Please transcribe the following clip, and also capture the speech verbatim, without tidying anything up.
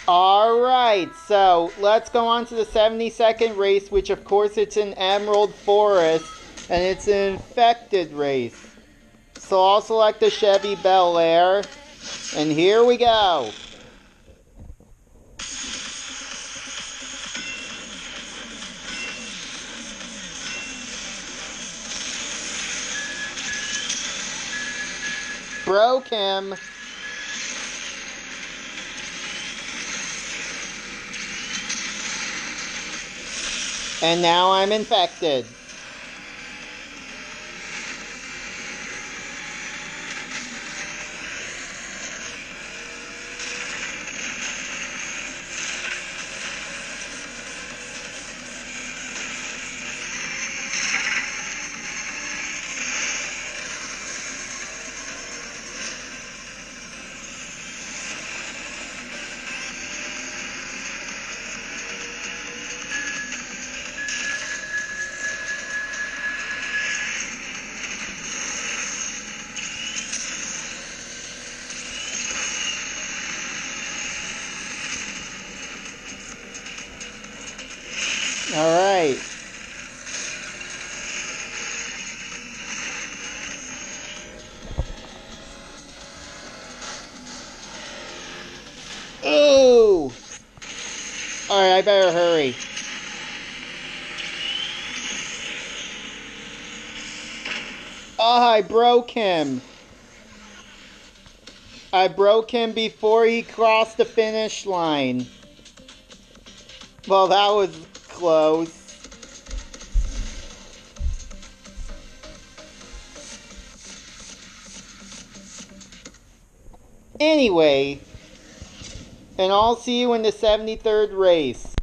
Alright, so let's go on to the seventy-second race, which of course it's in Emerald Forest, and it's an infected race. So I'll select the Chevy Bel Air, and here we go. Broke him. And now I'm infected. All right. Ooh. All right, I better hurry. Oh, I broke him. I broke him before he crossed the finish line. Well, that was close. Anyway, and I'll see you in the seventy-third race.